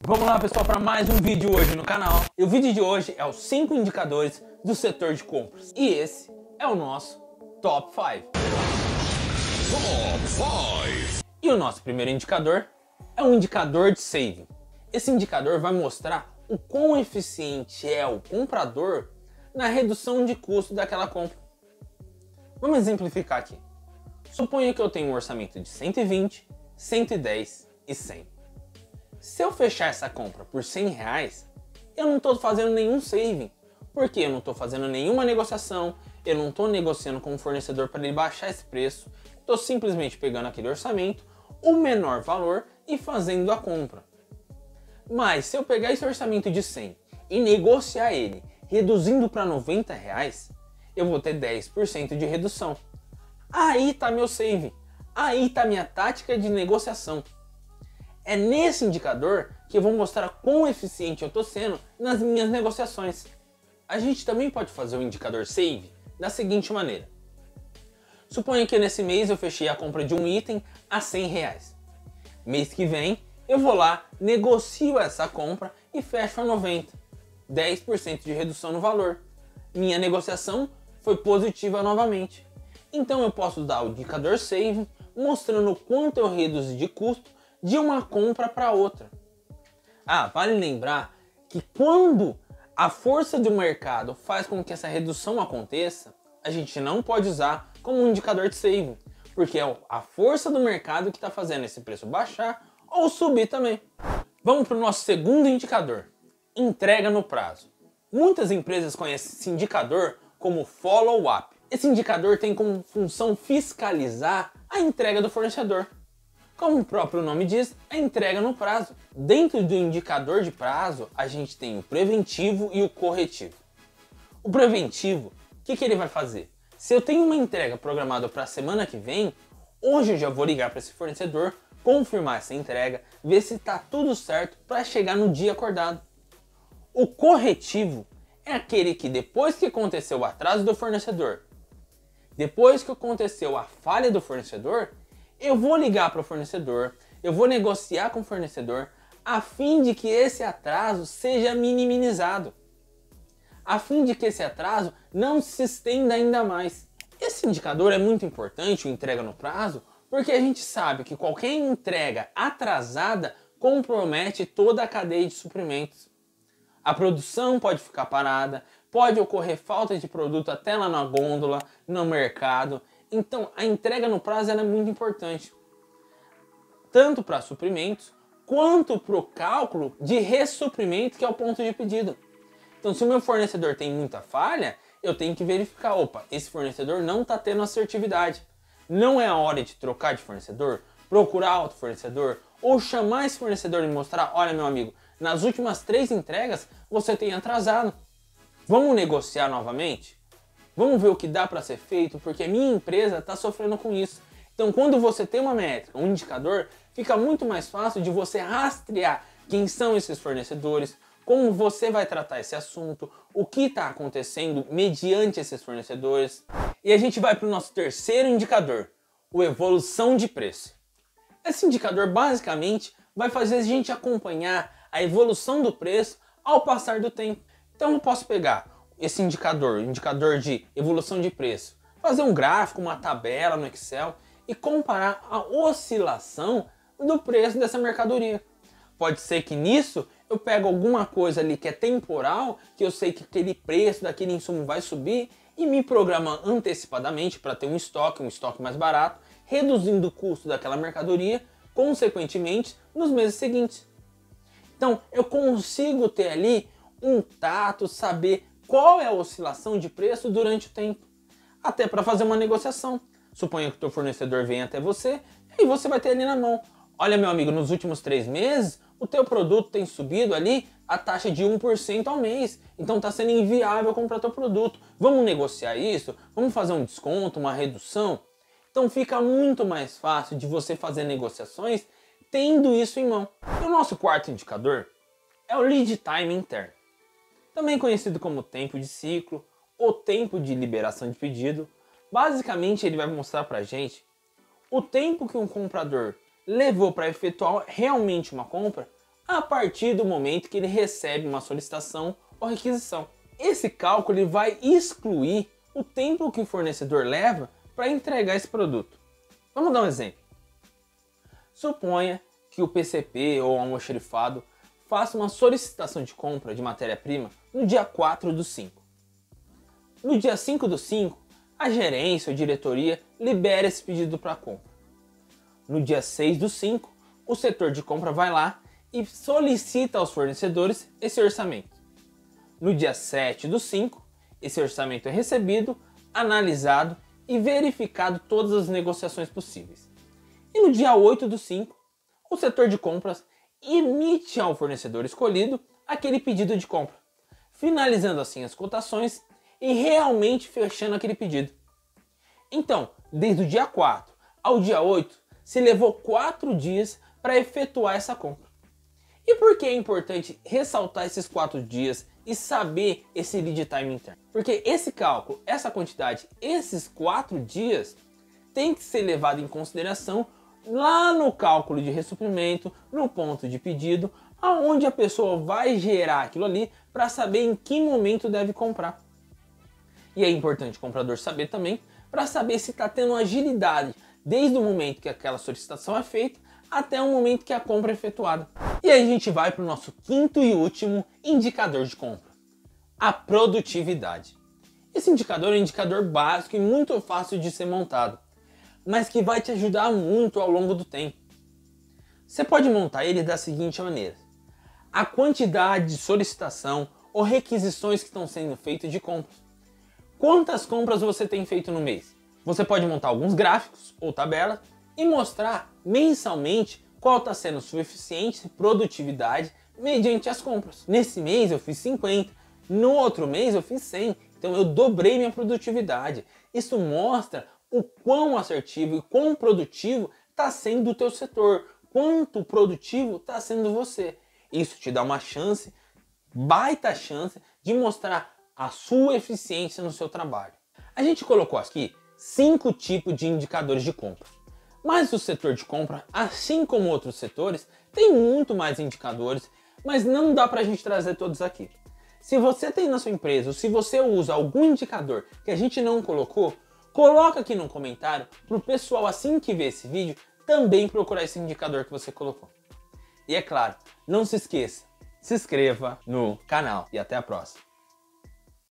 Vamos lá, pessoal, para mais um vídeo hoje no canal. E o vídeo de hoje é os 5 indicadores do setor de compras. E esse é o nosso Top 5. E o nosso primeiro indicador é um indicador de saving. Esse indicador vai mostrar o quão eficiente é o comprador na redução de custo daquela compra. Vamos exemplificar aqui. Suponha que eu tenho um orçamento de 120, 110 e 100. Se eu fechar essa compra por R$100, eu não estou fazendo nenhum saving, porque eu não estou fazendo nenhuma negociação, eu não estou negociando com o fornecedor para ele baixar esse preço, estou simplesmente pegando aquele orçamento, o menor valor e fazendo a compra. Mas se eu pegar esse orçamento de 100 e negociar ele, reduzindo para R$90, eu vou ter 10% de redução. Aí está meu saving, aí está minha tática de negociação. É nesse indicador que eu vou mostrar quão eficiente eu estou sendo nas minhas negociações. A gente também pode fazer o indicador save da seguinte maneira. Suponha que nesse mês eu fechei a compra de um item a R$100. Mês que vem eu vou lá, negocio essa compra e fecho a 90. 10% de redução no valor. Minha negociação foi positiva novamente. Então eu posso dar o indicador save mostrando o quanto eu reduzi de custo de uma compra para outra. Vale lembrar que quando a força do mercado faz com que essa redução aconteça, a gente não pode usar como um indicador de saving, porque é a força do mercado que está fazendo esse preço baixar ou subir também. Vamos para o nosso segundo indicador, entrega no prazo. Muitas empresas conhecem esse indicador como follow-up. Esse indicador tem como função fiscalizar a entrega do fornecedor. Como o próprio nome diz, a entrega no prazo. Dentro do indicador de prazo, a gente tem o preventivo e o corretivo. O preventivo, o que ele vai fazer? Se eu tenho uma entrega programada para a semana que vem, hoje eu já vou ligar para esse fornecedor, confirmar essa entrega, ver se está tudo certo para chegar no dia acordado. O corretivo é aquele que depois que aconteceu o atraso do fornecedor, depois que aconteceu a falha do fornecedor, eu vou ligar para o fornecedor, eu vou negociar com o fornecedor a fim de que esse atraso seja minimizado, a fim de que esse atraso não se estenda ainda mais. Esse indicador é muito importante, o entrega no prazo, porque a gente sabe que qualquer entrega atrasada compromete toda a cadeia de suprimentos. A produção pode ficar parada, pode ocorrer falta de produto até lá na gôndola, no mercado. Então, a entrega no prazo é muito importante, tanto para suprimentos, quanto para o cálculo de ressuprimento, que é o ponto de pedido. Então, se o meu fornecedor tem muita falha, eu tenho que verificar, esse fornecedor não está tendo assertividade. Não é a hora de trocar de fornecedor, procurar outro fornecedor, ou chamar esse fornecedor e mostrar, olha meu amigo, nas últimas 3 entregas você tem atrasado. Vamos negociar novamente? Vamos ver o que dá para ser feito, porque a minha empresa está sofrendo com isso. Então, quando você tem uma métrica, um indicador, fica muito mais fácil de você rastrear quem são esses fornecedores, como você vai tratar esse assunto, o que está acontecendo mediante esses fornecedores. E a gente vai para o nosso terceiro indicador, o evolução de preço. Esse indicador basicamente vai fazer a gente acompanhar a evolução do preço ao passar do tempo. Então eu posso pegar esse indicador de evolução de preço, fazer um gráfico, uma tabela no Excel e comparar a oscilação do preço dessa mercadoria. Pode ser que nisso eu pego alguma coisa ali que é temporal, que eu sei que aquele preço daquele insumo vai subir e me programa antecipadamente para ter um estoque mais barato, reduzindo o custo daquela mercadoria, consequentemente, nos meses seguintes. Então eu consigo ter ali um tato, saber qual é a oscilação de preço durante o tempo, até para fazer uma negociação. Suponha que o teu fornecedor venha até você e você vai ter ali na mão. Olha meu amigo, nos últimos 3 meses o teu produto tem subido ali a taxa de 1% ao mês, então está sendo inviável comprar teu produto. Vamos negociar isso? Vamos fazer um desconto, uma redução? Então fica muito mais fácil de você fazer negociações tendo isso em mão. E o nosso quarto indicador é o lead time interno, também conhecido como tempo de ciclo ou tempo de liberação de pedido. Basicamente ele vai mostrar para a gente o tempo que um comprador levou para efetuar realmente uma compra a partir do momento que ele recebe uma solicitação ou requisição. Esse cálculo ele vai excluir o tempo que o fornecedor leva para entregar esse produto. Vamos dar um exemplo. Suponha que o PCP ou almoxarifado faça uma solicitação de compra de matéria-prima no dia 4/5. No dia 5/5, a gerência ou diretoria libera esse pedido para compra. No dia 6/5, o setor de compra vai lá e solicita aos fornecedores esse orçamento. No dia 7/5, esse orçamento é recebido, analisado e verificado todas as negociações possíveis. E no dia 8/5, o setor de compras emite ao fornecedor escolhido aquele pedido de compra, finalizando assim as cotações e realmente fechando aquele pedido. Então, desde o dia 4 ao dia 8, se levou 4 dias para efetuar essa compra. E por que é importante ressaltar esses 4 dias e saber esse lead time interno? Porque esse cálculo, essa quantidade, esses 4 dias tem que ser levado em consideração lá no cálculo de ressuprimento, no ponto de pedido, aonde a pessoa vai gerar aquilo ali para saber em que momento deve comprar. E é importante o comprador saber também, para saber se está tendo agilidade desde o momento que aquela solicitação é feita até o momento que a compra é efetuada. E aí a gente vai para o nosso quinto e último indicador de compra, a produtividade. Esse indicador é um indicador básico e muito fácil de ser montado, mas que vai te ajudar muito ao longo do tempo. Você pode montar ele da seguinte maneira: a quantidade de solicitação ou requisições que estão sendo feitas de compras. Quantas compras você tem feito no mês? Você pode montar alguns gráficos ou tabelas e mostrar mensalmente qual está sendo sua eficiência e produtividade mediante as compras. Nesse mês eu fiz 50, no outro mês eu fiz 100, então eu dobrei minha produtividade. Isso mostra o quão assertivo e quão produtivo está sendo o teu setor, quanto produtivo está sendo você. Isso te dá uma chance, baita chance, de mostrar a sua eficiência no seu trabalho. A gente colocou aqui 5 tipos de indicadores de compra. Mas o setor de compra, assim como outros setores, tem muito mais indicadores, mas não dá para a gente trazer todos aqui. Se você tem na sua empresa, ou se você usa algum indicador que a gente não colocou, coloca aqui no comentário para o pessoal, assim que ver esse vídeo, também procurar esse indicador que você colocou. E é claro, não se esqueça, se inscreva no canal e até a próxima.